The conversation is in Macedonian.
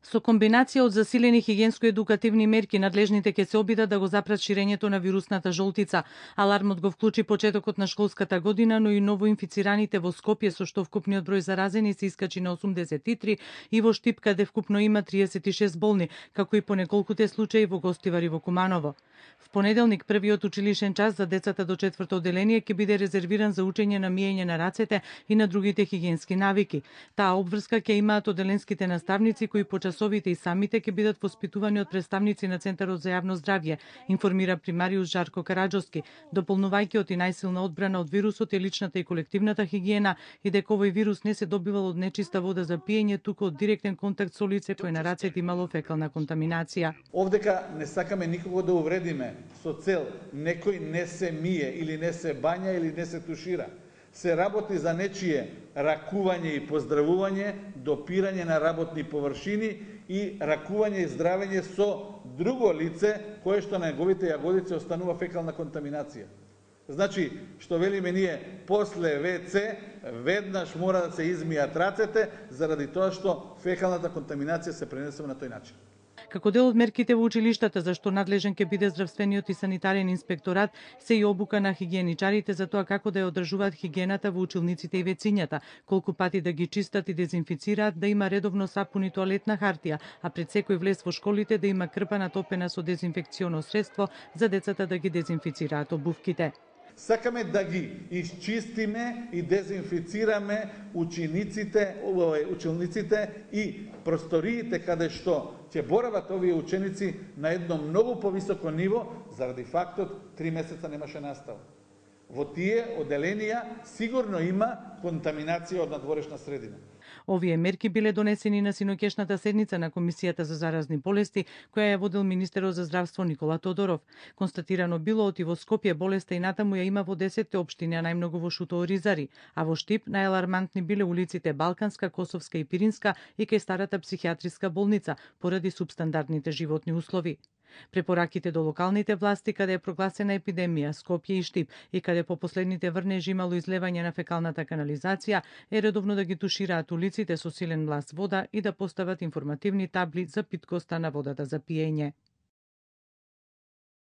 Со комбинација од засилени хигиенско-едукативни мерки, надлежните ќе се обидат да го запрат ширењето на вирусната жолтица. Алармот го вклучи почетокот на школската година, но и ново инфицираните во Скопје, со што вкупниот број заразени се искачи на 83 и во Штип, каде вкупно има 36 болни, како и по неколкуте случаи во Гостивар и во Куманово. В понеделник првиот училишен час за децата до 4-то одделение ќе биде резервиран за учење на миење на рацете и на другите хигиенски навики. Таа обврска ќе имаат одделенските наставници кои по часовите и самите ќе бидат воспитувани од представници на Центарот за јавно здравје, информира примариус Жарко Караџовски, дополнувајќи од и најсилна одбрана од вирусот е личната и колективната хигиена и дека овој вирус не се добивал од нечиста вода за пиење, туку од директен контакт со лице кое на рацете имало фекална контаминација. Овдека не сакаме никого да увредиме со цел некој не се мие или не се бања или не се тушира. Се работи за нечие ракување и поздравување, допирање на работни површини и ракување и здравење со друго лице кое што на неговите јагодици останува фекална контаминација. Значи, што велиме ние, после ВЦ веднаш мора да се измијат рацете заради тоа што фекалната контаминација се пренесува на тој начин. Како дел од мерките во училиштата, за што надлежен ќе биде здравствениот и санитарен инспекторат, се и обука на хигиеничарите за тоа како да ја одржуваат хигиената во училниците и вецињата, колку пати да ги чистат и дезинфицираат, да има редовно сапун и тоалетна хартија, а пред секој влез во школите да има крпа натопена со дезинфекционо средство за децата да ги дезинфицираат обувките. Сакаме да ги исчистиме и дезинфицираме учениците и просториите каде што ќе борават овие ученици на едно многу повисоко ниво заради фактот 3 месеца немаше настава. Во тие одделенија сигурно има контаминација од надворешна средина. Овие мерки биле донесени на синоќешната седница на Комисијата за заразни болести, која ја водил министерот за здравство Никола Тодоров. Констатирано било и во Скопје болеста и натаму ја има во 10 општини, а најмногу во Шутооризари, а во Штип најалармантни биле улиците Балканска, Косовска и Пиринска и кај старата психијатриска болница поради субстандардните животни услови. Препораките до локалните власти каде е прогласена епидемија, Скопје и Штип, и каде по последните врнежи имало излевање на фекалната канализација, е редовно да ги тушираат улиците со силен млас вода и да постават информативни табли за питкоста на водата за пиење.